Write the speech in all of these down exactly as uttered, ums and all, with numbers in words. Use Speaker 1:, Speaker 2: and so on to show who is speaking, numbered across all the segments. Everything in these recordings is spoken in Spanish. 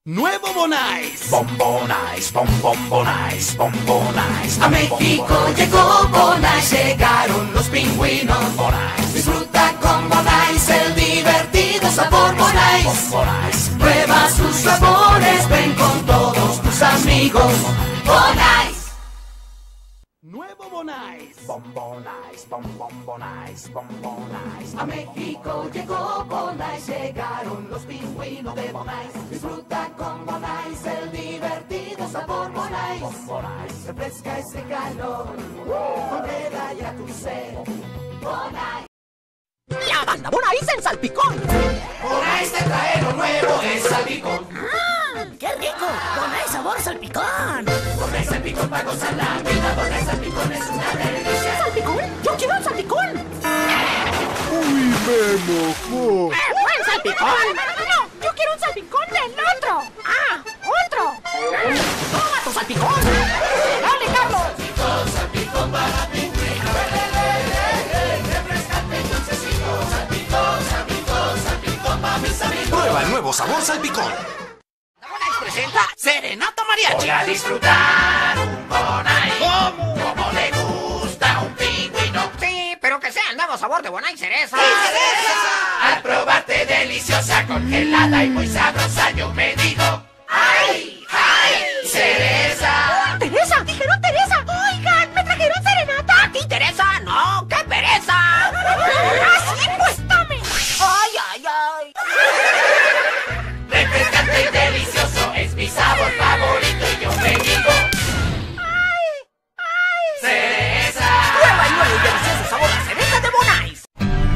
Speaker 1: Nuevo Bonais. Bombonais, bom, bombonais, bombonais. A México llegó Bonais, llegaron los pingüinos. Bonais. Disfruta con Bonais el divertido sabor Bonais. Bonais. Prueba sus sabores, ven con todos tus amigos. Bonais. Nuevo Bonais. Bombonais, bom, bombonais, bombonais. A México llegó Bonais, llegaron los pingüinos de Bonais. Disfruta con Bonais el divertido sabor Bonais. Bonais. Refresca ese calor, modera ya tu sed. Bonais.
Speaker 2: La banda Bonais en salpicón.
Speaker 1: Bonais te trae lo nuevo, es salpicón.
Speaker 2: ¡Ah! ¡Qué rico! Bonais sabor salpicón.
Speaker 1: Bonais salpicón para gozar la vida. Bonais salpicón es una delicia.
Speaker 2: ¿Salpicón? ¡Yo quiero un salpicón!
Speaker 3: ¡Uy, me mojó!
Speaker 2: ¡Eh, buen salpicón! No, yo quiero un salpicón del otro. ¡Ah, otro! ¡Toma tu salpicón! ¡Dale, Carlos!
Speaker 1: Salpicón, salpicón para pingüino. Refrescante y dulcecito. Salpicón, salpicón, salpicón para mis amigos.
Speaker 4: Prueba el nuevo sabor salpicón.
Speaker 2: Bonais presenta Serenata Mariachi.
Speaker 1: Voy a disfrutar un Bonais.
Speaker 2: ¿Cómo?
Speaker 1: Como le gusta a un pingüino.
Speaker 2: Sí, pero que sea el nuevo sabor de Bonais cereza.
Speaker 1: Al probarte deliciosa, congelada y muy sabrosa, yo me digo, ¡ay, ay, cereza!
Speaker 2: ¡Teresa! ¡Dijeron Teresa! ¡Oigan! ¡Me trajeron serenata! ¿A ti, Teresa? ¡No! ¡Qué pereza! ¡Ah, sí! ¡Pues tome! ¡Ay, ay, ay!
Speaker 1: Refrescante y delicioso es mi sabor favorito y yo me digo,
Speaker 2: ¡Ay, ay!
Speaker 1: ¡cereza!
Speaker 2: ¡Prueba el nuevo y delicioso sabor de cereza de Bonais!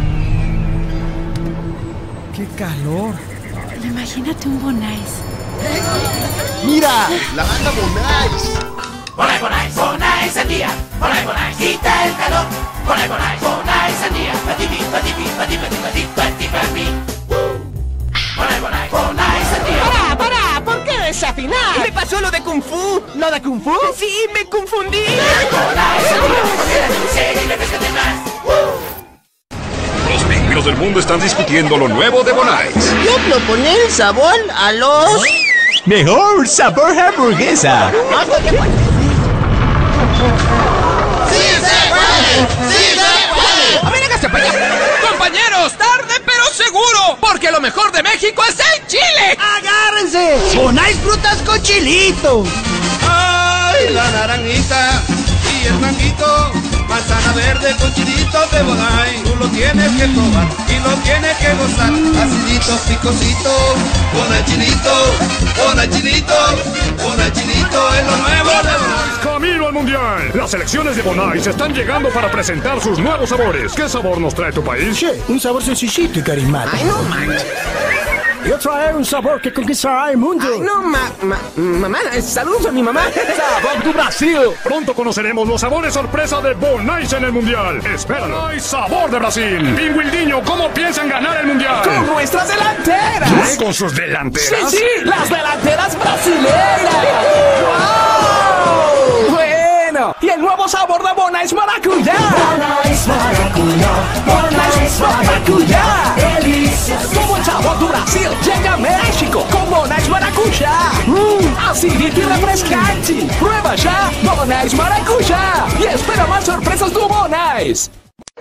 Speaker 3: ¡Qué calor!
Speaker 5: Imagínate un Bonais.
Speaker 3: ¡Mira! ¡La banda Bonais!
Speaker 1: Bonais, Bonais, Bonais al día. Bonais, Bonais, quita el calor. Bonais, Bonais, Bonais al día. Patipi, patipi, patipi, patipi, patipi, patipi. Bonais, Bonais, Bonais al día.
Speaker 2: ¡Para, para! ¿Por qué desafinar? ¿Me pasó lo de Kung Fu? ¿Lo de Kung Fu? Sí, me confundí.
Speaker 1: Bonais al día. Porque la dulce y refrescante más.
Speaker 4: Los pingüinos del mundo están discutiendo lo nuevo de Bonais.
Speaker 6: Yo proponé el sabor a los...
Speaker 7: Mejor sabor hamburguesa.
Speaker 6: No estoy de acuerdo. ¡Sí se puede! ¡Sí se puede!
Speaker 8: ¡A ver, hágase para allá! ¡Compañeros, tarde pero seguro! Porque lo mejor de México es el chile.
Speaker 6: ¡Agárrense! ¡Bonais frutas con chilito!
Speaker 9: ¡Ay, la naranjita y el manguito! Manzana verde con chilito de Bonais. Tú lo tienes que probar y lo tienes que gozar. Acidito, picosito, Bonais chilito, Bonais chilito, Bonais chilito es lo nuevo de Bonais.
Speaker 10: ¡Camino al Mundial! Las selecciones de Bonais están llegando para presentar sus nuevos sabores. ¿Qué sabor nos trae tu país?
Speaker 3: Che, un sabor sencillito y carismático.
Speaker 6: ¡Ay, no manches!
Speaker 3: Yo traer un sabor que conquistará el mundo.
Speaker 6: ¡Ay, no, ma, ma, mamá! ¡Saludos a mi mamá!
Speaker 10: ¡Sabor du Brasil! Pronto conoceremos los sabores sorpresa de Bonais en el Mundial. ¡Espéralo! ¡Bonais sabor de Brasil! Pingüindiño, ¿cómo piensan ganar el Mundial?
Speaker 6: ¡Con nuestras delanteras!
Speaker 10: ¿Qué? ¿Con sus delanteras?
Speaker 6: ¡Sí, sí! ¡Las delanteras brasileñas! ¡Wow! ¡Bueno! ¡Y el nuevo sabor de Bonais maracuyá!
Speaker 1: Bonais maracuyá,
Speaker 6: ¡Bonais maracuyá!
Speaker 1: delicioso.
Speaker 6: Como el sabor de Brasil llega a México con Bonais maracuyá. ¡Mmm! Acidito y refrescante. Prueba ya Bonais maracuyá. Y espera más sorpresas de Bonais.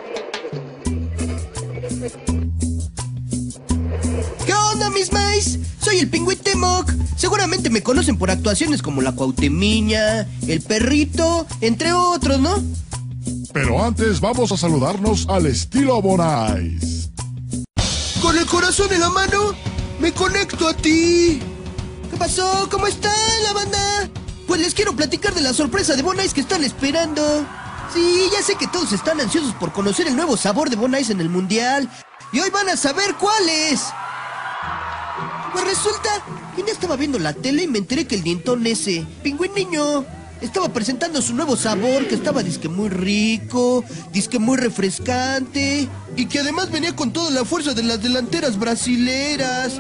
Speaker 11: ¿Qué onda, mis maíz? Soy el Pingüín Temoc. Seguramente me conocen por actuaciones como La Cuauhtemiña, El Perrito, entre otros, ¿no?
Speaker 12: Pero antes vamos a saludarnos al estilo Bonais.
Speaker 11: Con el corazón en la mano, me conecto a ti. ¿Qué pasó? ¿Cómo está la banda? Pues les quiero platicar de la sorpresa de Bonais que están esperando. Sí, ya sé que todos están ansiosos por conocer el nuevo sabor de Bonais en el Mundial. Y hoy van a saber cuál es. Pues resulta que ya estaba viendo la tele y me enteré que el dientón ese, Pingüín Niño, estaba presentando su nuevo sabor que estaba disque muy rico, disque muy refrescante y que además venía con toda la fuerza de las delanteras brasileras.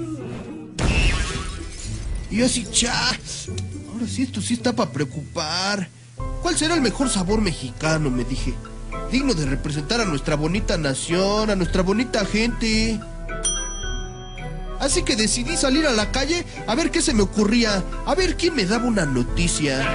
Speaker 11: Y yo así, cha, ahora sí esto sí está para preocupar. ¿Cuál será el mejor sabor mexicano? Me dije. Digno de representar a nuestra bonita nación, a nuestra bonita gente. Así que decidí salir a la calle a ver qué se me ocurría, a ver quién me daba una noticia.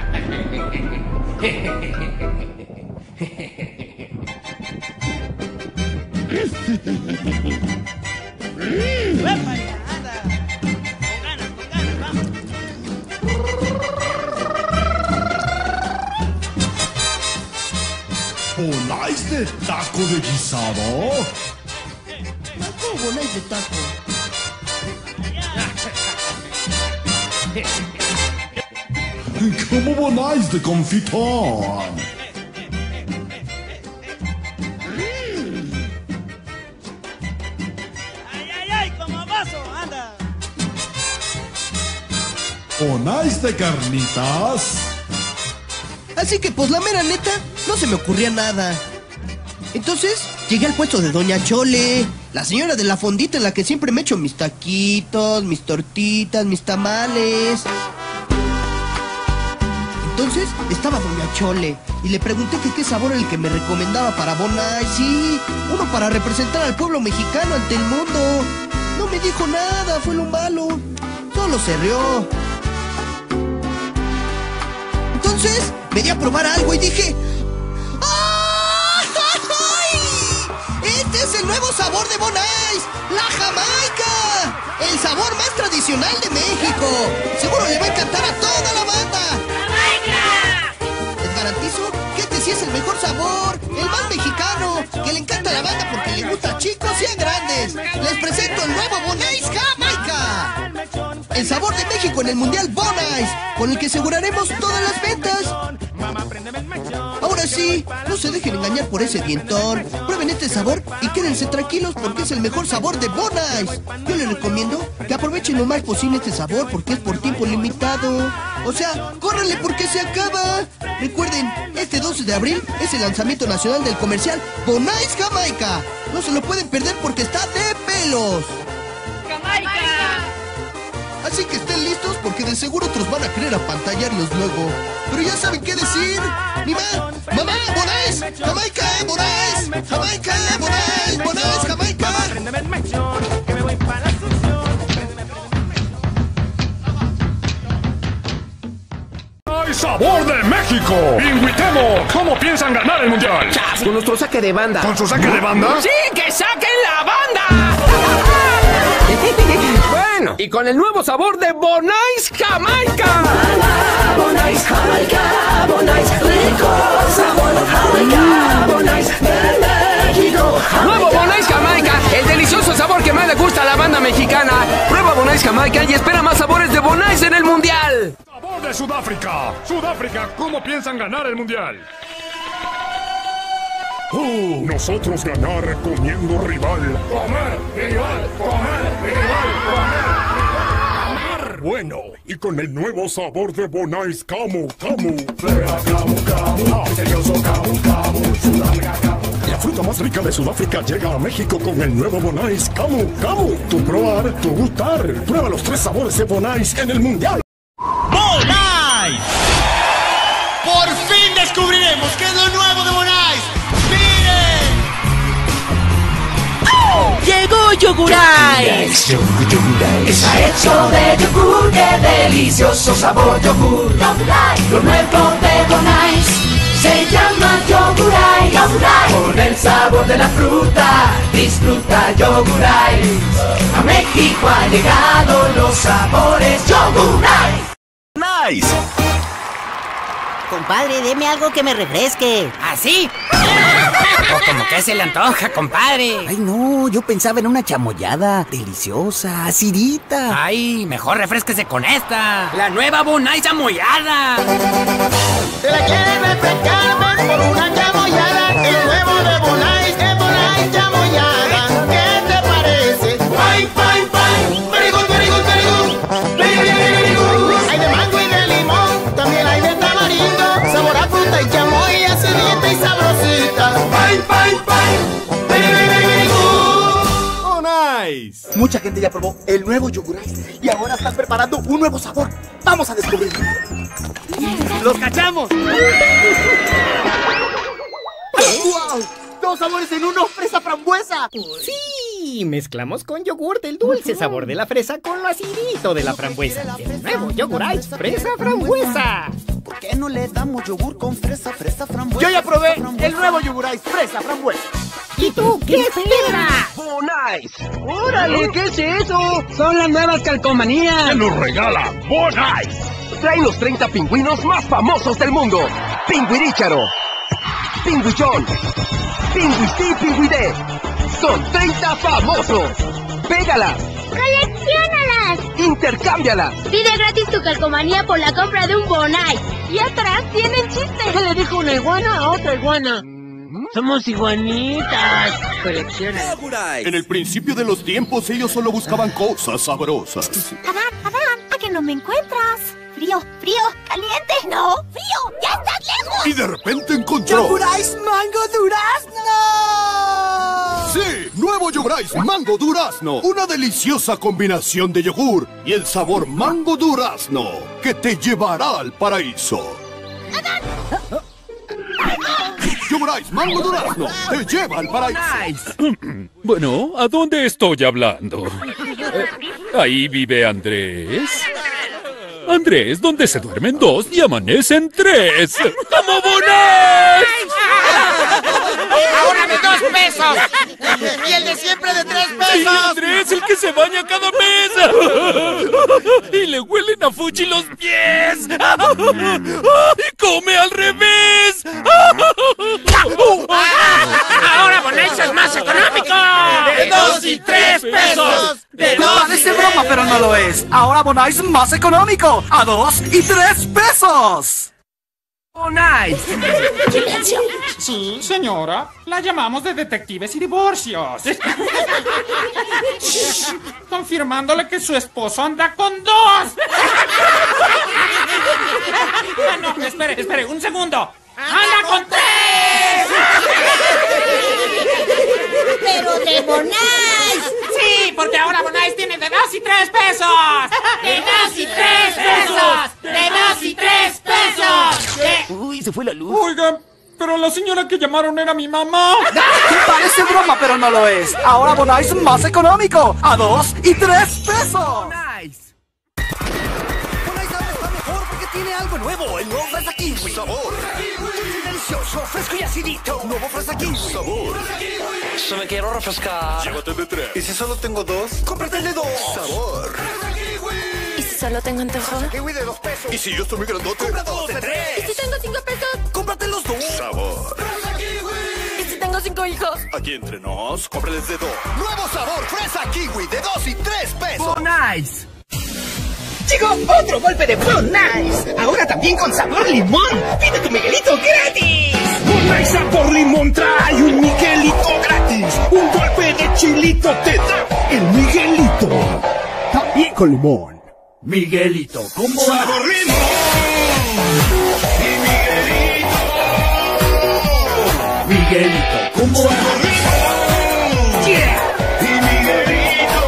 Speaker 12: ¿Bonais de taco de guisado?
Speaker 11: ¿Cómo bonais de taco?
Speaker 12: ¿Cómo bonais de confitón?
Speaker 13: ¡Ay, ay, ay! ¡Como vaso! ¡Anda!
Speaker 12: ¿Bonais de carnitas?
Speaker 11: Así que pues la mera neta, no se me ocurría nada. Entonces, llegué al puesto de Doña Chole, la señora de la fondita en la que siempre me echo mis taquitos, mis tortitas, mis tamales. Entonces, estaba Doña Chole y le pregunté que qué sabor era el que me recomendaba para Bonais. Sí, uno para representar al pueblo mexicano ante el mundo. No me dijo nada, fue lo malo. Solo se rió. Entonces, me di a probar algo y dije... ¡ay! ¡Este es el nuevo sabor de Bonais! ¡La Jamaica! El sabor más tradicional de México. Seguro le va a encantar a toda la banda. ¡Jamaica! Les garantizo que este sí es el mejor sabor, el más mexicano, que le encanta a la banda porque le gusta a chicos y a grandes. Les presento el nuevo Bonais Jamaica. El sabor de México en el Mundial Bonais, con el que aseguraremos todas las ventas. Ahora sí, no se dejen engañar por ese dientón. Prueben este sabor y quédense tranquilos porque es el mejor sabor de Bonais. Yo les recomiendo que aprovechen lo más posible este sabor porque es por tiempo limitado. O sea, córranle porque se acaba. Recuerden, este doce de abril es el lanzamiento nacional del comercial Bonais Jamaica. No se lo pueden perder porque está de pelos.
Speaker 2: ¡Jamaica!
Speaker 11: Así que estén listos porque de seguro otros van a querer apantallarlos luego. Pero ya saben qué decir. ¡Mamá! ¡Mamá! ¡Bonais! ¡Jamaica! ¡Bonais! ¡Jamaica! ¡Bonais! ¡Bonais! ¡Jamaica!
Speaker 10: ¡Hay sabor de México! ¡Pingüitemo! ¿Cómo piensan ganar el mundial?
Speaker 6: ¡Chas! Con nuestro saque de banda.
Speaker 10: ¿Con su saque de banda?
Speaker 6: ¡Sí! ¡Que saquen la banda! Bueno, y con el nuevo sabor de Bonais Jamaica.
Speaker 1: Bonais Jamaica, Bonais rico sabor Jamaica, Bonais de México.
Speaker 6: Nuevo Bonais Jamaica, el delicioso sabor que más le gusta a la banda mexicana. Prueba Bonais Jamaica y espera más sabores de Bonais en el mundial.
Speaker 10: Sabor de Sudáfrica. Sudáfrica, ¿cómo piensan ganar el mundial? Uh, nosotros ganar comiendo rival. Comer, rival, comer, rival, comer. Comer. Bueno, y con el nuevo sabor de Bonais Camu, Camu. Camu, Camu, misterioso Camu, Camu, Sudáfrica, Camu. La fruta más rica de Sudáfrica llega a México con el nuevo Bonais Camu, Camu. Tu probar, tu gustar. Prueba los tres sabores de Bonais en el mundial.
Speaker 14: ¡Bonais! Por fin descubriremos qué es lo nuevo de Bonais.
Speaker 2: ¡Llegó Yogurais!
Speaker 1: Está hecho de yogur, qué delicioso sabor yogur. Lo nuevo de Bonais se llama Yogurais. Con el sabor de la fruta, disfruta Yogurais. A México han llegado los sabores Yogurais.
Speaker 7: Nice.
Speaker 15: Compadre, deme algo que me refresque.
Speaker 16: ¿Así? O como que se le antoja, compadre.
Speaker 15: Ay, no, yo pensaba en una chamoyada deliciosa, acidita.
Speaker 16: Ay, mejor refresquese con esta. La nueva Bonais chamoyada.
Speaker 14: ¿Te la quieres refrescar? Ven por una chamoyada. El nuevo de Bonais es Bonais chamoyada. ¿Qué te parece? Fine, fine, fine. Very good, very good, very good. Very, very, very good. Hay de mango y de limón. También hay de tamarindo. Sabor a fruta y chamoy, acidita y sabrosita. Fine, fine, fine. Very, very, very, very good.
Speaker 17: Bonais. Mucha gente ya probó el nuevo Yogurais y ahora están preparando un nuevo sabor. Vamos a descubrirlo.
Speaker 14: ¡Los cachamos!
Speaker 17: ¡Wow! ¡Dos sabores en uno! ¡Fresa frambuesa!
Speaker 15: ¡Sí!
Speaker 18: Y mezclamos con yogur el dulce sabor de la fresa con lo acidito de la frambuesa. El nuevo Yogur Ice Fresa Frambuesa.
Speaker 17: ¿Por qué no le damos yogur con fresa, fresa, frambuesa?
Speaker 19: Yo ya probé el nuevo Yogur Ice Fresa Frambuesa.
Speaker 18: ¿Y tú qué esperas?
Speaker 19: ¡Bonais! ¡Órale! ¿Qué es eso? Son las nuevas calcomanías.
Speaker 10: ¡Te lo regala Bonais!
Speaker 19: Traen los treinta pingüinos más famosos del mundo. Pingüirícharo, Pingüichón, Pingüistí, Pingüidé. Son treinta famosos. ¡Pégalas!
Speaker 20: ¡Colecciónalas!
Speaker 19: ¡Intercámbialas!
Speaker 20: Pide gratis tu calcomanía por la compra de un Bonais. Y atrás tienen chistes.
Speaker 19: ¿Qué le dijo una iguana a otra iguana? Somos iguanitas. Colecciona.
Speaker 10: En el principio de los tiempos ellos solo buscaban cosas sabrosas.
Speaker 2: Adán, Adán, ¿a que no me encuentras? Frío, frío, caliente. No, frío, ya estás lejos.
Speaker 10: Y de repente encontró...
Speaker 11: ¡Yogur Ice Mango Durazno!
Speaker 10: ¡Sí! ¡Nuevo Yogur Ice Mango Durazno! Una deliciosa combinación de yogur y el sabor Mango Durazno que te llevará al paraíso.
Speaker 2: ¡Adán!
Speaker 10: Yogur Ice Mango Durazno te lleva al paraíso.
Speaker 21: Bueno, ¿a dónde estoy hablando? Eh, ahí vive Andrés. Andrés, donde se duermen dos y amanecen tres. ¡Como Bonais!
Speaker 19: ¡Ahora de dos pesos! ¡Y el de siempre de tres pesos!
Speaker 21: ¡Sí, Andrés, el que se baña cada mes! ¡Y le huelen a fuchi los pies! ¡Y come al revés!
Speaker 19: ¡Ahora Bonais es más económico! ¡De dos y tres pesos! ¡De dos
Speaker 22: Parece broma, pero no lo es. Ahora Bonais más económico. A dos y tres pesos.
Speaker 19: Bonais.
Speaker 2: Silencio.
Speaker 23: Sí, señora. La llamamos de detectives y divorcios. Confirmándole que su esposo anda con dos. Ah, no, espere, espere, un segundo. ¡Anda con tres!
Speaker 2: ¡Pero de Bonais!
Speaker 23: Sí, porque ahora Bonais tiene de dos y tres pesos.
Speaker 2: ¡De dos y tres pesos! ¡De dos y tres pesos! De...
Speaker 22: Uy, se fue la luz.
Speaker 23: Oigan, pero la señora que llamaron era mi mamá.
Speaker 22: Parece broma, pero no lo es. Ahora Bonais más económico. A dos y tres pesos.
Speaker 17: Bonais. Bonais ahora está mejor porque tiene algo nuevo. El nuevo Fresa Kiwi.
Speaker 10: Sabor.
Speaker 17: Delicioso, fresco y acidito. Nuevo Fresa Kiwi.
Speaker 10: Sabor.
Speaker 24: Se me quiero refrescar.
Speaker 10: Llévate de tres.
Speaker 24: ¿Y si solo tengo dos?
Speaker 17: ¡Cómprate el de dos!
Speaker 10: Sabor.
Speaker 20: ¿Y si solo tengo antojo?
Speaker 17: Fresa Kiwi de dos pesos.
Speaker 10: ¿Y si yo estoy muy grandote?
Speaker 17: ¡Compra dos de tres!
Speaker 20: ¿Y si tengo cinco pesos?
Speaker 17: ¡Cómprate los dos!
Speaker 10: Sabor.
Speaker 20: ¿Y si tengo cinco hijos?
Speaker 10: Aquí entre nos, cómprales de dos.
Speaker 17: Nuevo sabor Fresa Kiwi de dos y tres pesos.
Speaker 19: Bonais.
Speaker 25: Llegó otro golpe de Bonais. Ahora también con sabor limón. Pide tu Miguelito gratis.
Speaker 10: Bonais sabor limón trae un Miguelito gratis. Un golpe de chilito te da el Miguelito. También con limón.
Speaker 19: Miguelito con Bonais.
Speaker 10: Sabor limón. Y Miguelito.
Speaker 19: Miguelito con Bonais.
Speaker 10: Sabor limón.
Speaker 19: Yeah.
Speaker 10: Y Miguelito.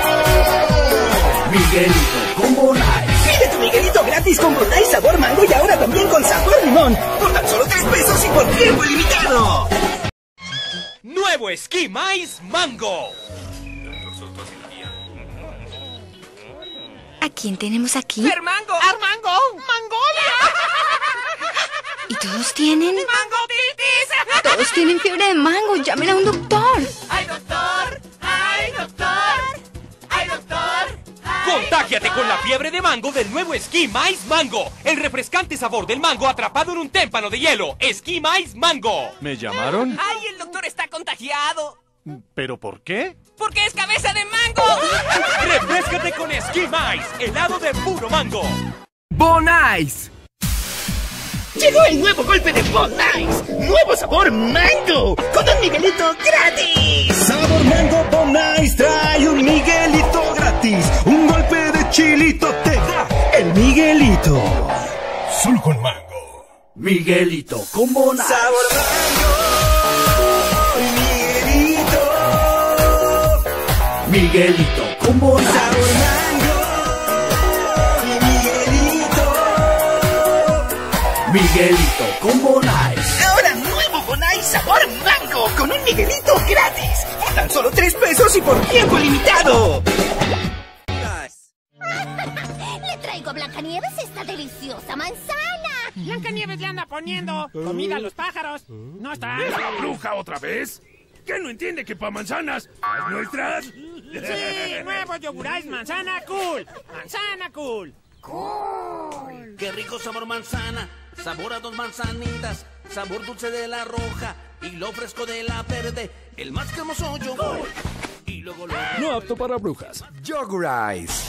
Speaker 19: Miguelito con Bonais.
Speaker 25: Pide tu Miguelito gratis con Bonais sabor mango y ahora también con sabor limón. Por tan solo tres pesos y por tiempo limitado.
Speaker 8: Nuevo Ski Mais Mango.
Speaker 20: ¿A quién tenemos aquí?
Speaker 2: ¡Armango! ¡Armango! ¡Mangolia!
Speaker 20: ¿Y todos tienen?
Speaker 2: ¡Mangotitis!
Speaker 20: Todos tienen fiebre de mango. Llamen a un doctor.
Speaker 2: ¡Ay, doctor! ¡Ay, doctor! ¡Ay, doctor!
Speaker 8: Contágiate con la fiebre de mango del nuevo Ski Mais Mango. El refrescante sabor del mango atrapado en un témpano de hielo. Ski Mais Mango.
Speaker 26: ¿Me llamaron?
Speaker 2: ¡Ay, el doctor está contagiado!
Speaker 26: ¿Pero por qué?
Speaker 2: ¡Porque es cabeza de mango!
Speaker 8: Refrescate con Ski Mais, helado de puro mango.
Speaker 19: Bonais.
Speaker 25: Llegó el nuevo golpe de Bonais. Nuevo sabor mango. Con un Miguelito gratis.
Speaker 10: Sabor mango Bonais trae un Miguelito gratis. Un golpe de chilito te da el Miguelito. Solo con mango.
Speaker 19: Miguelito con Bonais.
Speaker 25: Sabor mango. Miguelito.
Speaker 19: Miguelito con Bonais.
Speaker 25: Sabor mango. Miguelito.
Speaker 19: Miguelito con Bonais.
Speaker 25: Ahora nuevo Bonais Sabor mango con un Miguelito gratis. Por tan solo tres pesos y por tiempo limitado.
Speaker 2: Le traigo a Blancanieves esta deliciosa manzana.
Speaker 23: Blancanieves le anda poniendo comida a los pájaros. ¿No está?
Speaker 10: ¿La bruja otra vez? ¿Qué no entiende que pa' manzanas? ¿Las nuestras?
Speaker 23: Sí, nuevos yogurais manzana cool. Manzana cool.
Speaker 25: Cool.
Speaker 3: Qué rico sabor manzana. Sabor a dos manzanitas. Sabor dulce de la roja. Y lo fresco de la verde. El más cremoso yogur. Y luego lo...
Speaker 21: No apto para brujas.
Speaker 4: Yogurice.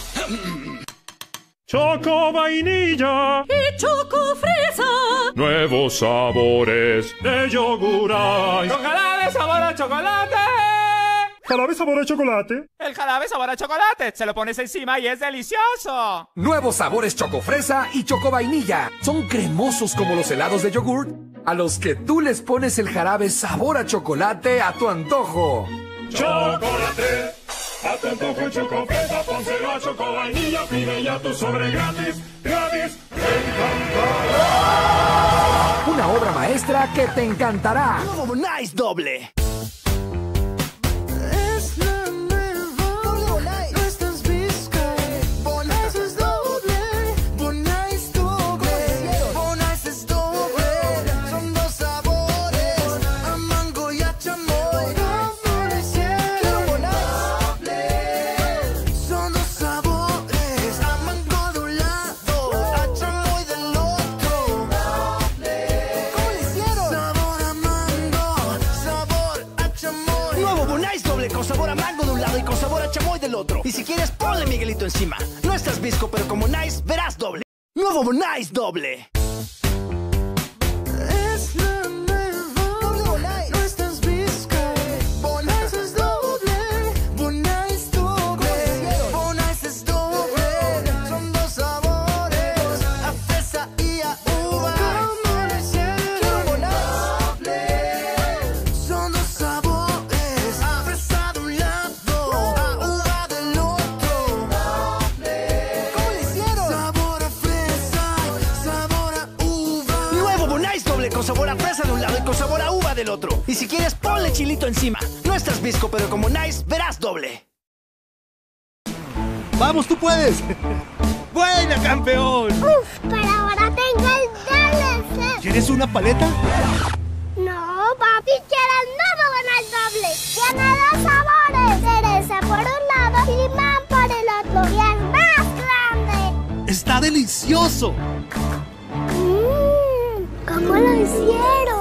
Speaker 10: Choco vainilla
Speaker 2: y choco fresa.
Speaker 10: Nuevos sabores de Yogurice.
Speaker 23: Con jarabe sabor a chocolate.
Speaker 10: ¿Jarabe sabor a chocolate?
Speaker 23: El jarabe sabor a chocolate. Se lo pones encima y es delicioso.
Speaker 4: Nuevos sabores choco fresa y choco vainilla. Son cremosos como los helados de yogur, a los que tú les pones el jarabe sabor a chocolate a tu antojo.
Speaker 10: Chocolate. A tu antojo choco fresa, pónselo a choco vainilla, pide ya tu sobre gratis, gratis, te encantará.
Speaker 4: Una obra maestra que te encantará.
Speaker 25: Nuevo Bonais doble.
Speaker 14: Es la nueva Bonais. No estás visca. Bonais es doble. Bonais doble. Bonais es doble. Son dos sabores, a mango y a chamoy.
Speaker 25: Sabor a mango de un lado y con sabor a chamoy del otro. Y si quieres, ponle Miguelito encima. No estás visco, pero como Nice, verás doble. Nuevo Bonais doble.
Speaker 14: Es la nueva Bonais. No estás visca. Bonais es doble. Bonais doble. Bonais es doble. Son dos sabores, a fresa y a uva. Quiero Bonais doble. Son dos sabores, a fresa de un lado, a uva del otro. ¿Cómo le hicieron? Sabor a fresa, sabor a uva.
Speaker 25: Nuevo Bonais doble con sabor a fresa de un lado y con sabor a uva del otro. Y si quieres, ponle chilito encima. No estás visco, pero como Nice, verás doble.
Speaker 11: ¡Vamos, tú puedes!
Speaker 25: ¡Buena, campeón!
Speaker 2: Uf, pero ahora tengo el doble.
Speaker 11: ¿Quieres una paleta?
Speaker 2: No, papi, quiero el nuevo Bonais doble. Tiene dos sabores. Cereza por un lado y limón por el otro. Y es más grande.
Speaker 11: ¡Está delicioso!
Speaker 2: Mmm, ¿cómo lo hicieron?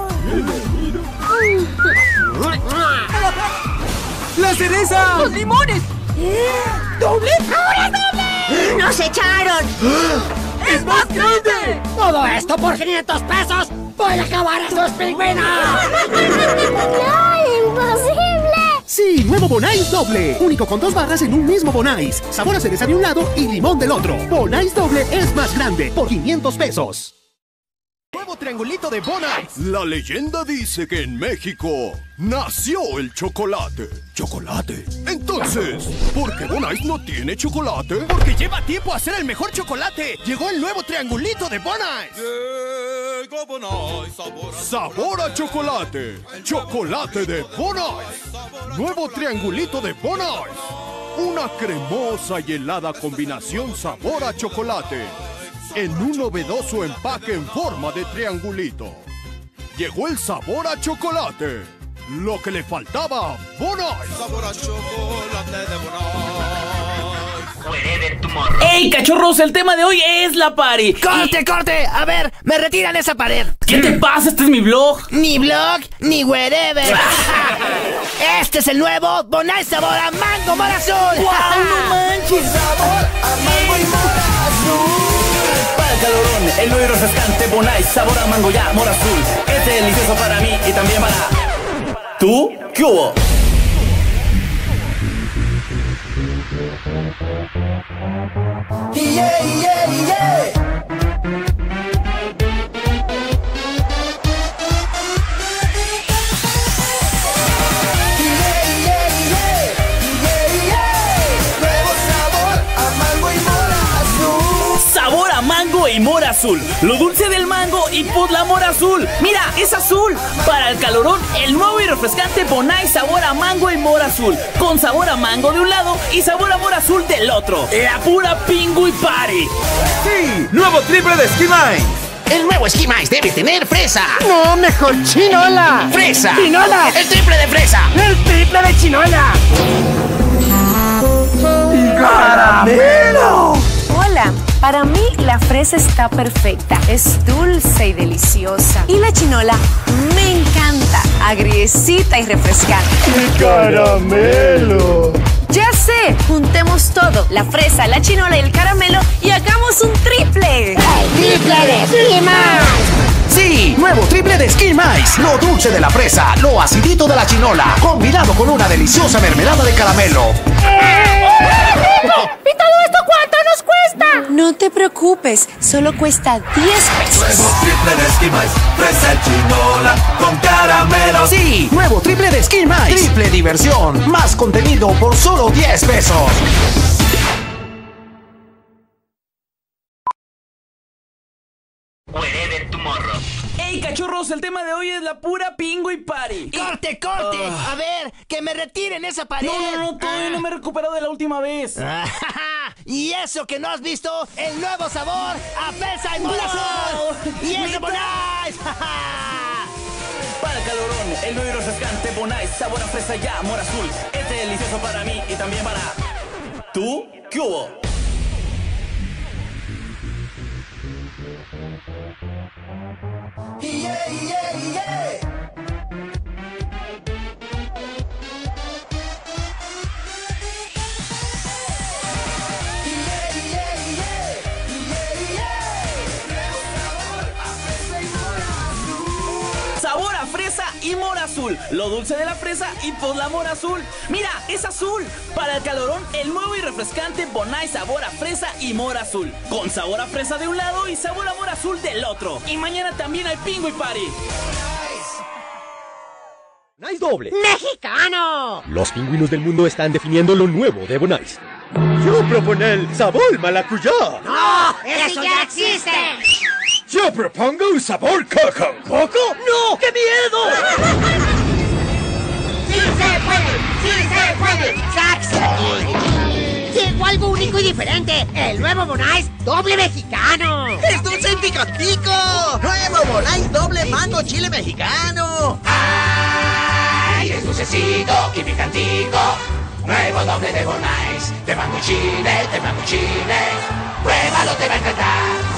Speaker 11: ¡La cereza!
Speaker 2: ¡Los limones! ¿Doble? ¡Ahora doble! ¡Nos echaron!
Speaker 11: ¡Es más grande!
Speaker 2: ¡Todo esto por quinientos pesos! ¡Voy a acabar a estos pingüinos! ¡No, imposible!
Speaker 11: Sí, nuevo Bonais doble. Único con dos barras en un mismo Bonais. Sabor a cereza de un lado y limón del otro. Bonais doble es más grande por quinientos pesos.
Speaker 25: Nuevo triangulito de Bonais.
Speaker 10: La leyenda dice que en México nació el chocolate. ¿Chocolate? Entonces, ¿por qué Bonais no tiene chocolate?
Speaker 25: Porque lleva tiempo a hacer el mejor chocolate. Llegó el nuevo triangulito de Bonais.
Speaker 10: Llegó Bonais, sabor a, sabor a chocolate. Chocolate de Bonais. Nuevo triangulito de Bonais. Una cremosa y helada combinación sabor a chocolate. En un novedoso empaque en forma de triangulito. Llegó el sabor a chocolate. Lo que le faltaba a Bonais. Sabor a chocolate de Bonais.
Speaker 16: ¡Ey, cachorros! El tema de hoy es la party.
Speaker 25: ¡Corte, corte! A ver, me retiran esa pared.
Speaker 16: ¿Qué te pasa? Este es mi blog.
Speaker 25: Ni blog, ni wherever. Este es el nuevo Bonais sabor a mango mora azul.
Speaker 16: ¡Wow! ¡No manches!
Speaker 14: Sabor a mango y mora azul.
Speaker 16: Para el calorón, el nuevo y refrescante Bonais sabor a mango ya mora azul. Es delicioso para mí y también para... ¿Tú? ¿Qué hubo?
Speaker 14: Yeah, yeah, yeah.
Speaker 16: Sabor a mango mango y mora azul. Lo dulce del mango y Podla mora azul. Mira, es azul. Para el calorón, el nuevo y refrescante Bonais sabor a mango y mora azul. Con sabor a mango de un lado y sabor a mora azul del otro. La pura Pingu y Party.
Speaker 1: Sí, nuevo triple de Ski Mice.
Speaker 19: El nuevo Ski Mice debe tener fresa.
Speaker 18: No, mejor chinola.
Speaker 19: Fresa.
Speaker 18: Chinola.
Speaker 19: El triple de fresa.
Speaker 18: El triple de chinola.
Speaker 1: ¡Caramelo!
Speaker 5: Hola, para mí la fresa está perfecta. Es dulce y deliciosa. Y la chinola me encanta. Agriecita y refrescante.
Speaker 1: ¡Caramelo!
Speaker 5: Ya sé, juntemos todo. La fresa, la chinola y el caramelo y hagamos un triple.
Speaker 2: ¡El triple de Ski Mice!
Speaker 19: Sí, nuevo triple de Ski Mice. Lo dulce de la fresa, lo acidito de la chinola, combinado con una deliciosa mermelada de caramelo.
Speaker 2: ¿Y todo esto cuánto nos cuesta?
Speaker 5: No te preocupes, solo cuesta diez pesos.
Speaker 1: Nuevo triple de Ski Mice, fresa y chinola con caramelo.
Speaker 19: Sí, nuevo triple de Ski Mice. Triple diversión, más contenido por solo diez pesos.
Speaker 16: ¡Ey, cachorros! El tema de hoy es la pura Pingu y Party.
Speaker 25: ¡Corte, corte!
Speaker 16: Uh.
Speaker 25: A ver, que me retiren esa pared.
Speaker 16: No, no, no, todavía ah. no me he recuperado de la última vez.
Speaker 25: Y eso que no has visto, el nuevo sabor a fresa y mora azul. Y es de Bonais.
Speaker 16: Para el calorón, el nuevo y refrescante Bonais sabor a fresa y mora azul. Este es delicioso para mí y también para... ¿Tú? ¿Qué hubo?
Speaker 25: Yeah, yeah, yeah.
Speaker 16: Sabor a fresa y mora azul. Lo dulce de la fresa y Podla mora azul. Mira, es azul. Para el calorón, el nuevo y refrescante Bonais sabor a fresa y mora azul. Con sabor a fresa de un lado y sabor a mora azul del otro. Y mañana también hay Pingu y Party.
Speaker 6: Bonais doble.
Speaker 2: ¡Mexicano!
Speaker 6: Los pingüinos del mundo están definiendo lo nuevo de Bonais. Yo propongo el sabor maracuyá.
Speaker 2: ¡No! ¡Eso ya existe!
Speaker 6: Yo propongo un sabor coco. ¿Coco? ¡No! ¡Qué miedo!
Speaker 2: ¡Sí se puede! ¡Sí se puede! ¡Sax! Llegó algo único y diferente. El nuevo Bonais doble mexicano.
Speaker 14: ¡Es dulce y picantico! ¡Nuevo Bonais doble mango chile mexicano!
Speaker 19: ¡Ay! Es dulcecito y picantico. Nuevo doble de Bonais. De mango y chile, de mango y chile. Pruébalo, te va a encantar.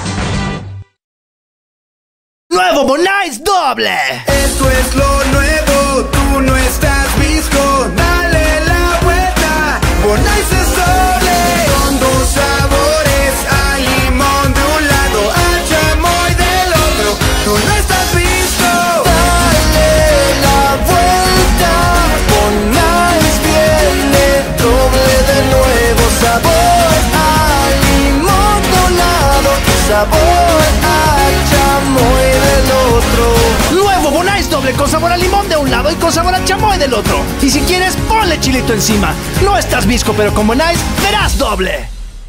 Speaker 25: ¡Nuevo Bonais doble!
Speaker 1: Esto es lo nuevo, tú no estás visco. Dale la vuelta, Bonais es doble. Con dos sabores, a limón de un lado, a chamoy del otro. Tú no estás visco. Dale la vuelta, Bonais viene doble de nuevo. Sabor a limón de un lado y sabor a chamoy del otro.
Speaker 25: Nuevo Bonais doble con sabor a limón de un lado y con sabor a chamoy del otro. Y si quieres, ponle chilito encima. No estás visco, pero con Bonais verás doble.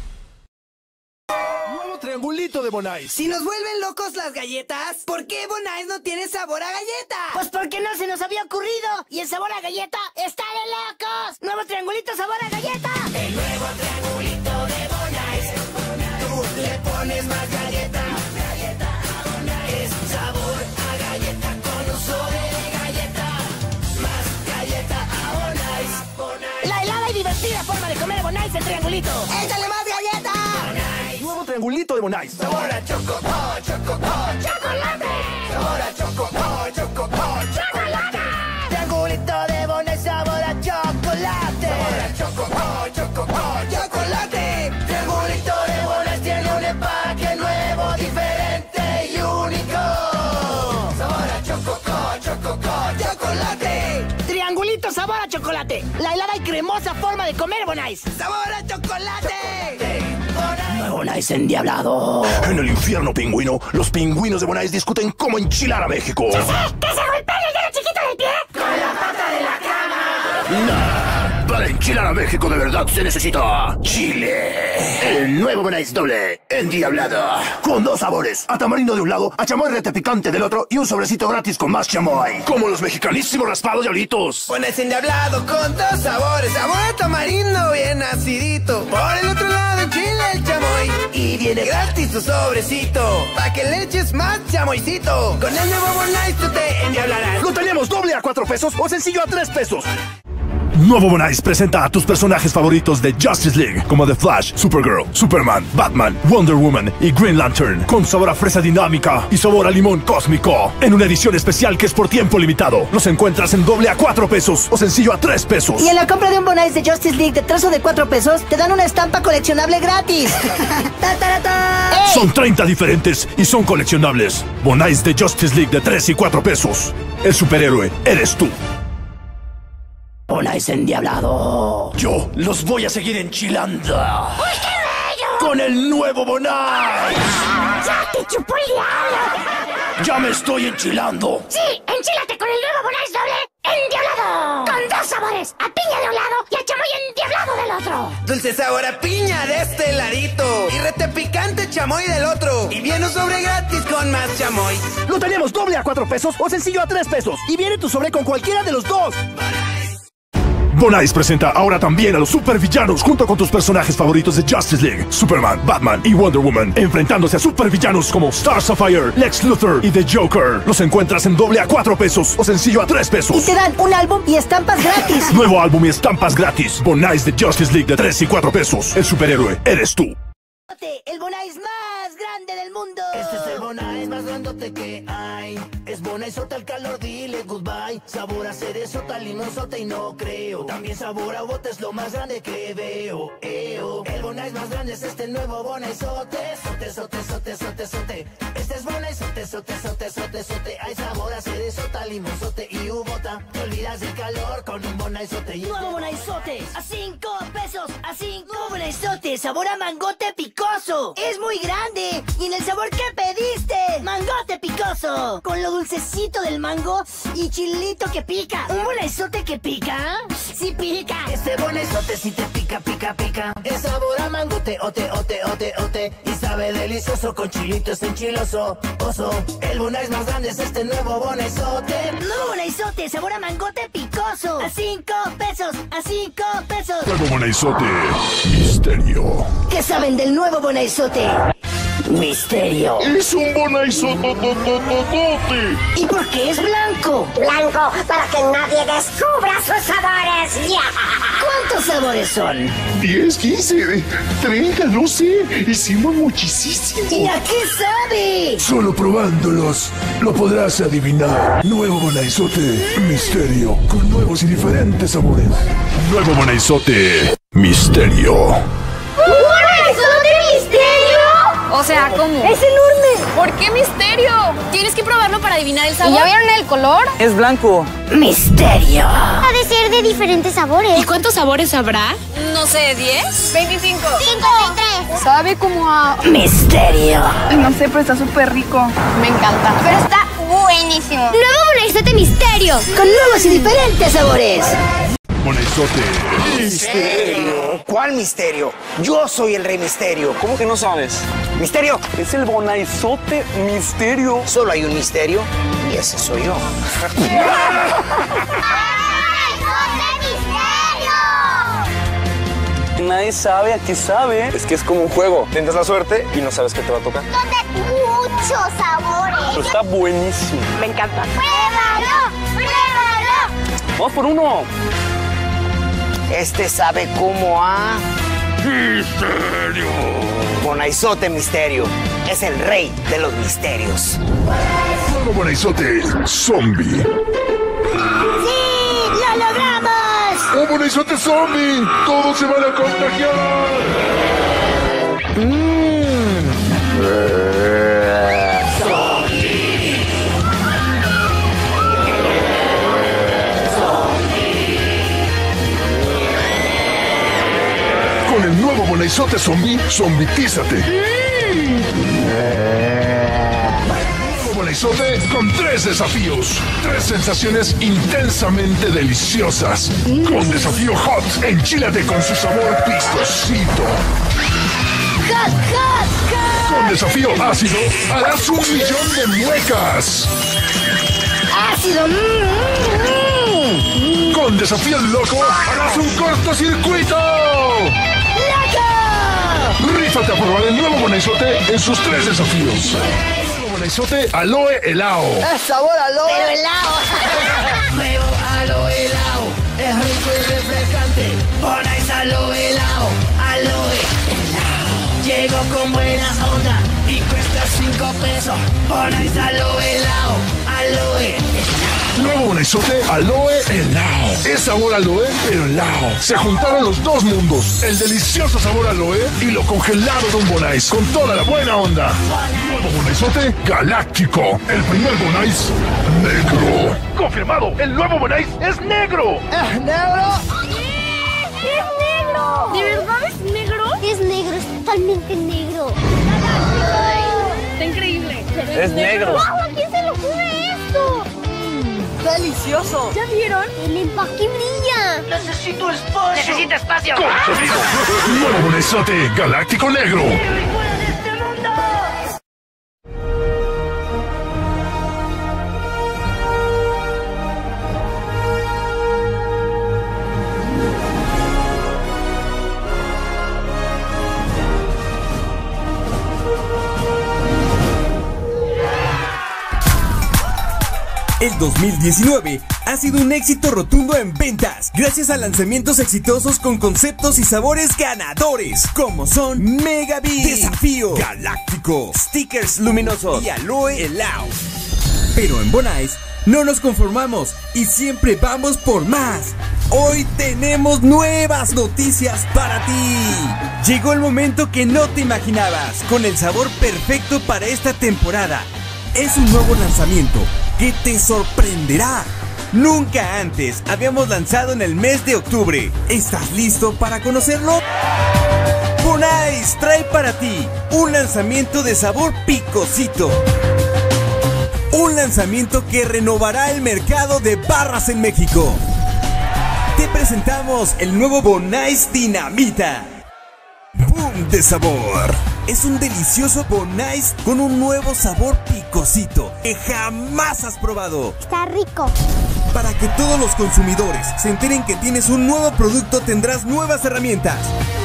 Speaker 25: Nuevo triangulito de Bonais.
Speaker 14: Si nos vuelven locos las galletas, ¿por qué Bonais no tiene sabor a galleta?
Speaker 2: Pues porque no se nos había ocurrido. Y el sabor a galleta está de locos. Nuevo triangulito sabor a galleta.
Speaker 14: El nuevo triangulito de Bonais. Tú le pones más galleta. Galleta a Bonais. Sabor a galleta con uso de galleta. Más galleta a Bonais. Bonais.
Speaker 2: La helada y divertida forma de comer Bonais en triangulito. ¡Échale más galleta!
Speaker 25: Bonais. Nuevo triangulito de Bonais.
Speaker 14: Sabor a choco, oh, choco, oh, chocolate. Sabor a choco, oh, choco, oh, chocolate.
Speaker 2: Triangulito de Bonais sabor a chocolate.
Speaker 14: Sabor a choco, oh, choco, oh, chocolate. Triangulito de Bonais tiene un empaque nuevo, diferente y único. Sabor a choco, oh, choco, oh, chocolate.
Speaker 2: Triangulito sabor a chocolate. La helada y cremosa forma de comer Bonais.
Speaker 14: Sabor a chocolate.
Speaker 25: Bonais endiablado.
Speaker 10: En el infierno pingüino, los pingüinos de Bonais discuten cómo enchilar a México.
Speaker 2: ¿Qué se golpea el dedo chiquito del pie?
Speaker 14: Con la pata de la cama.
Speaker 25: Nah,
Speaker 7: Para enchilar a México de verdad se necesita chile. El nuevo Bonais doble, endiablado. Con dos sabores, a tamarindo de un lado, a chamoy rete picante del otro y un sobrecito gratis con más chamoy. Como los mexicanísimos raspados diablitos.
Speaker 1: Bonais endiablado con dos sabores. Sabor a tamarindo bien acidito. Por el otro lado en chile el chamoy. Y viene gratis tu sobrecito. Pa' que le eches más chamoycito. Con el nuevo Bonais tú te endiablarás.
Speaker 7: Lo tenemos doble a cuatro pesos o sencillo a tres pesos. Nuevo Bonais presenta a tus personajes favoritos de Justice League, como The Flash, Supergirl, Superman, Batman, Wonder Woman y Green Lantern, con sabor a fresa dinámica y sabor a limón cósmico, en una edición especial que es por tiempo limitado. Los encuentras en doble a cuatro pesos o sencillo a tres pesos.
Speaker 9: Y en la compra de un Bonais de Justice League de tres o de cuatro pesos, te dan una estampa coleccionable gratis. ¡Ta, ta, ta!
Speaker 7: Son treinta diferentes y son coleccionables. Bonais de Justice League de tres y cuatro pesos. El superhéroe eres tú. Bonais endiablado. Yo los voy a seguir enchilando.
Speaker 2: ¡Uy, qué bello!
Speaker 7: Con el nuevo Bonais.
Speaker 2: ¡Ya te chupó el diablo!
Speaker 7: ¡Ya me estoy enchilando!
Speaker 2: Sí, enchílate con el nuevo Bonais doble endiablado. Con dos sabores, a piña de un lado y a chamoy endiablado del otro.
Speaker 1: Dulce sabor a piña de este ladito. Y rete picante chamoy del otro. Y viene un sobre gratis con más chamoy.
Speaker 7: Lo tenemos doble a cuatro pesos o sencillo a tres pesos. Y viene tu sobre con cualquiera de los dos. Bonais presenta ahora también a los supervillanos junto con tus personajes favoritos de Justice League, Superman, Batman y Wonder Woman, enfrentándose a supervillanos como Star Sapphire, Lex Luthor y The Joker. Los encuentras en doble a cuatro pesos o sencillo a tres pesos.
Speaker 9: Y te dan un álbum y estampas gratis.
Speaker 7: Nuevo álbum y estampas gratis. Bonais de Justice League de tres y cuatro pesos. El superhéroe eres tú.
Speaker 9: El Bonais más grande del mundo.
Speaker 25: Este es el Bonais más grandote que hay. Es Bonaisote al calor, dile goodbye. Sabor a cerezota, limonzote y no creo. También sabor a bote es lo más grande que veo. Eo. El Bonais más grande es este nuevo Bonaisote. Sote, sote, sote, sote, sote. Este es Bonaisote, sote, sote, sote, sote. Hay sabor a cerezota, limonzote y uvota. Te olvidas del calor con un Bonaisote.
Speaker 9: Nuevo Bonaisote a cinco pesos, a cinco. Bonaisote, sabor a mangote picoso. Es muy grande. Y en el sabor que pediste, mangote picoso. Con lo dulcecito del mango y chilito que pica. ¿Un Bonaisote que pica? Sí pica.
Speaker 25: Este Bonaisote sí te pica, pica, pica. Es sabor a mangote, ote, ote, ote, ote. Y sabe delicioso con chilitos enchiloso. Oso, el Bonais más grande es este nuevo Bonaisote.
Speaker 9: Nuevo Bonaisote, sabor a mangote picoso. A cinco pesos, a cinco pesos.
Speaker 10: Nuevo Bonaisote, misterio.
Speaker 9: ¿Qué saben del nuevo Bonaisote? Misterio.
Speaker 10: Es un Bonaisote.
Speaker 9: ¿Y por qué es blanco?
Speaker 2: Blanco para que nadie descubra sus sabores.
Speaker 9: ¿Cuántos sabores son?
Speaker 10: diez, quince, treinta, no sé. Hicimos muchísimo.
Speaker 9: ¿Y a qué sabe?
Speaker 10: Solo probándolos lo podrás adivinar. Nuevo Bonaisote, misterio, con nuevos y diferentes sabores. Nuevo Bonaisote, misterio.
Speaker 2: ¿Bonaisote misterio?
Speaker 5: O sea, ¿cómo?
Speaker 9: ¡Es enorme!
Speaker 5: ¿Por qué misterio? Tienes que probarlo para adivinar el sabor.
Speaker 12: ¿Y ya vieron el color?
Speaker 13: Es blanco.
Speaker 9: ¡Misterio!
Speaker 2: Ha de ser de diferentes sabores.
Speaker 5: ¿Y cuántos sabores habrá? No sé, ¿diez? veinticinco.
Speaker 2: cincuenta y tres.
Speaker 12: Sabe como a...
Speaker 9: ¡Misterio!
Speaker 12: No sé, pero está súper rico. Me encanta.
Speaker 2: Pero está buenísimo. Nuevo Bonaisote misterio.
Speaker 9: Con nuevos y diferentes sabores.
Speaker 10: Bonaisote.
Speaker 15: ¡Misterio! ¿Cuál misterio? Yo soy el Rey Misterio.
Speaker 13: ¿Cómo que no sabes?
Speaker 15: ¿Misterio?
Speaker 13: Es el Bonaisote misterio.
Speaker 15: Solo hay un misterio y ese soy yo.
Speaker 13: Nadie sabe a qué sabe. Es que es como un juego. Tentas la suerte y no sabes qué te va a tocar.
Speaker 2: Son de muchos sabores.
Speaker 13: Pero está buenísimo.
Speaker 12: Me encanta.
Speaker 2: ¡Pruébalo! ¡Pruébalo!
Speaker 13: Vamos por uno.
Speaker 15: Este sabe cómo a...
Speaker 10: ¡Misterio!
Speaker 15: Bonaisote Misterio. Es el rey de los misterios.
Speaker 10: Nuevo Bonaisote, zombie.
Speaker 9: ¡Sí! ¡Lo logramos!
Speaker 10: ¡Un Bonaisote zombie! ¡Todos se van a contagiar! Con el nuevo Bonaisote zombie, zombitízate. Mm. Nuevo
Speaker 7: Bonaizote con tres desafíos. Tres sensaciones intensamente deliciosas. Con desafío Hot, enchílate con su sabor picosito.
Speaker 2: ¡Hot, hot, hot!
Speaker 7: Con desafío ácido, harás un millón de muecas.
Speaker 2: ¡Ácido! Mm, mm.
Speaker 7: Con desafío loco, harás un cortocircuito.
Speaker 2: ¡Loco!
Speaker 7: Rífate a probar el nuevo Bonaizote en sus tres desafíos. Nuevo Bonaizote Aloe Helao.
Speaker 9: Es sabor aloe.
Speaker 2: Pero helado.
Speaker 25: Nuevo aloe helado, es rico y refrescante. Bonais aloe helado, aloe helado. Llego con buena onda y cuesta cinco pesos. Bonais aloe helado, aloe helado.
Speaker 7: Nuevo Bonaizote Aloe Helao. Es sabor aloe, pero helao. Se juntaron los dos mundos. El delicioso sabor aloe y lo congelado de un Bonais. Con toda la buena onda. Nuevo Bonaizote Galáctico. El primer Bonais negro. Confirmado, el nuevo Bonais es negro.
Speaker 9: ¿Es negro?
Speaker 2: ¡Es negro! ¿De verdad es negro? Es negro, es totalmente negro.
Speaker 12: Está increíble.
Speaker 13: Es negro.
Speaker 2: ¡Wow! ¿A quién se le ocurre esto?
Speaker 9: ¡Delicioso!
Speaker 12: ¿Ya vieron?
Speaker 2: El empaque brilla.
Speaker 25: Necesito espacio.
Speaker 9: ¡Necesita espacio!
Speaker 7: Nuevo Bonaizote Galáctico Negro.
Speaker 8: El dos mil diecinueve ha sido un éxito rotundo en ventas, gracias a lanzamientos exitosos con conceptos y sabores ganadores, como son Mega Beat, Desafío, Galáctico, Stickers Luminosos y Aloe Helao. Pero en Bonais no nos conformamos y siempre vamos por más. Hoy tenemos nuevas noticias para ti. Llegó el momento que no te imaginabas, con el sabor perfecto para esta temporada. Es un nuevo lanzamiento que te sorprenderá. Nunca antes habíamos lanzado en el mes de octubre. ¿Estás listo para conocerlo? Bonais trae para ti un lanzamiento de sabor picosito. Un lanzamiento que renovará el mercado de barras en México. Te presentamos el nuevo Bonais Dinamita. ¡Boom de sabor! Es un delicioso Bonais con un nuevo sabor picosito que jamás has probado.
Speaker 2: Está rico.
Speaker 8: Para que todos los consumidores se enteren que tienes un nuevo producto, tendrás nuevas herramientas.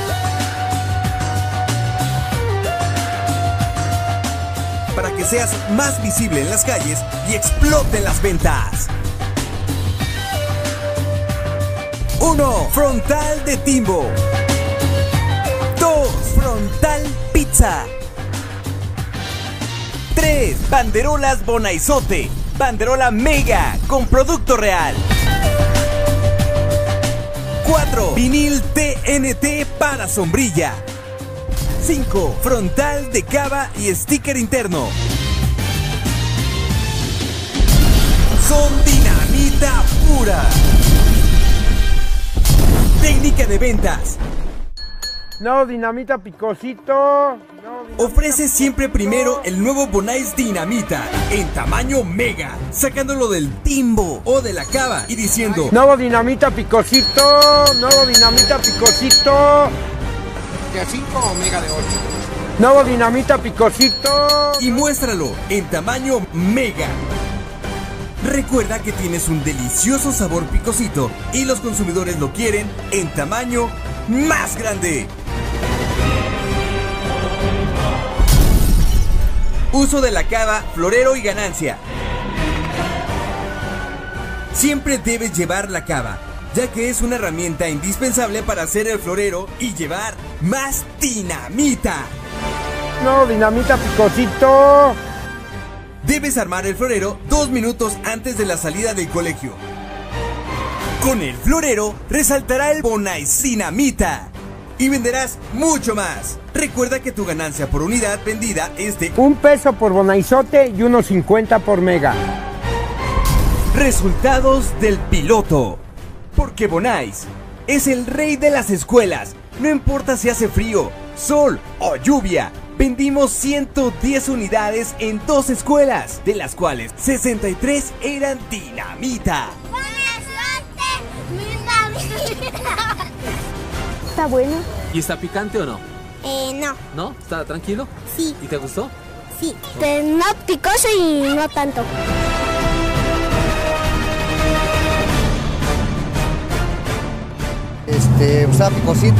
Speaker 8: Para que seas más visible en las calles y exploten las ventas. uno. Frontal de Timbo. dos. Frontal Pizza. tres. Banderolas Bonaizote. Banderola Mega con producto real. cuatro. Vinil T N T para sombrilla. cinco. Frontal de cava y sticker interno. Son dinamita pura. Técnica de ventas.
Speaker 17: No, dinamita picosito. No, dinamita
Speaker 8: Ofrece siempre primero el nuevo Bonais Dinamita en tamaño mega, sacándolo del timbo o de la cava y diciendo:
Speaker 17: nuevo dinamita picosito. Nuevo dinamita picosito.
Speaker 20: ¿De a cinco o mega de ocho?
Speaker 17: Nuevo dinamita picosito.
Speaker 8: Y muéstralo en tamaño mega. Recuerda que tienes un delicioso sabor picosito y los consumidores lo quieren en tamaño más grande. Uso de la cava, florero y ganancia. Siempre debes llevar la cava, ya que es una herramienta indispensable para hacer el florero y llevar más dinamita.
Speaker 17: No, dinamita picosito.
Speaker 8: Debes armar el florero dos minutos antes de la salida del colegio. Con el florero resaltará el Bonais Dinamita y venderás mucho más. Recuerda que tu ganancia por unidad vendida es de
Speaker 17: un peso por Bonaizote y uno cincuenta por mega.
Speaker 8: Resultados del piloto. Porque Bonais es el rey de las escuelas. No importa si hace frío, sol o lluvia. vendimos ciento diez unidades en dos escuelas, de las cuales sesenta y tres eran dinamita.
Speaker 2: Está bueno.
Speaker 3: ¿Y está picante o no?
Speaker 2: Eh, no.
Speaker 3: ¿No? ¿Está tranquilo?
Speaker 2: Sí.
Speaker 3: ¿Y te gustó?
Speaker 2: Sí. Pero no picoso y no tanto.
Speaker 21: Este, estaba picosito.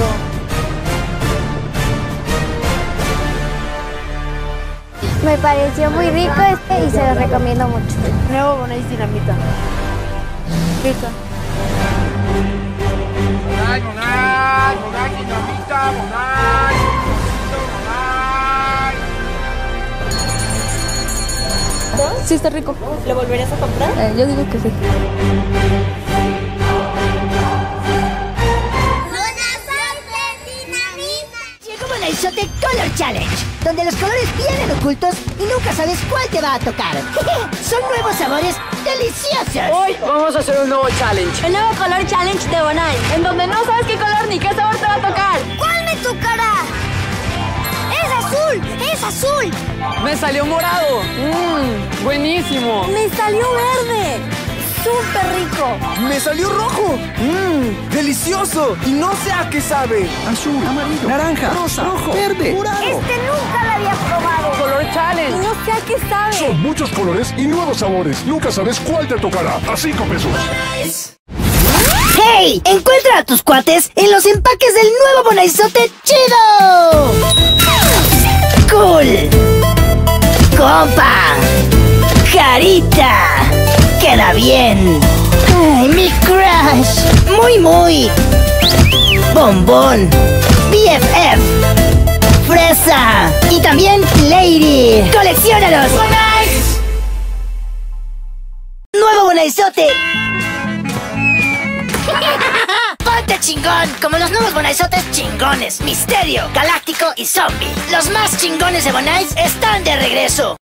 Speaker 2: Me pareció muy rico este y se lo recomiendo mucho.
Speaker 5: Nuevo Bonais Dinamita. Rico.
Speaker 20: Bonais, Bonais, Bonais Dinamita, Bonais, Bonais.
Speaker 5: Sí, está rico. ¿Lo volverías a comprar? Eh, yo digo que sí.
Speaker 9: Bonaizote Color Challenge, donde los colores vienen ocultos y nunca sabes cuál te va a tocar. Son nuevos sabores deliciosos.
Speaker 5: Hoy vamos a hacer un nuevo challenge.
Speaker 2: El nuevo Color Challenge de Bonais,
Speaker 5: en donde no sabes qué color ni qué sabor te va a tocar.
Speaker 2: ¿Cuál me tocará? ¡Es azul! ¡Es azul!
Speaker 5: Me salió morado. Mmm, buenísimo.
Speaker 2: Me salió verde. ¡Súper rico!
Speaker 21: ¡Me salió rojo! ¡Mmm! ¡Delicioso! Y no sé a qué sabe. Azul, amarillo, naranja, rosa, rojo, verde, morado.
Speaker 2: Este nunca lo había probado.
Speaker 5: Color Challenge.
Speaker 2: Y no sé a qué sabe.
Speaker 10: Son muchos colores y nuevos sabores. Nunca sabes cuál te tocará. A cinco pesos.
Speaker 9: ¡Hey! Encuentra a tus cuates en los empaques del nuevo Bonaizote chido. ¡Cool! ¡Compa! ¡Carita! ¡Queda bien! ¡Ay, mi crush! ¡Muy, muy! ¡Bombón! B F F! ¡Fresa! ¡Y también Lady! ¡Colecciónalos! ¡Bonais! ¡Nuevo Bonaizote! ¡Ponte chingón! Como los nuevos Bonaizotes chingones. Misterio, Galáctico y Zombie. Los más chingones de Bonais están de regreso.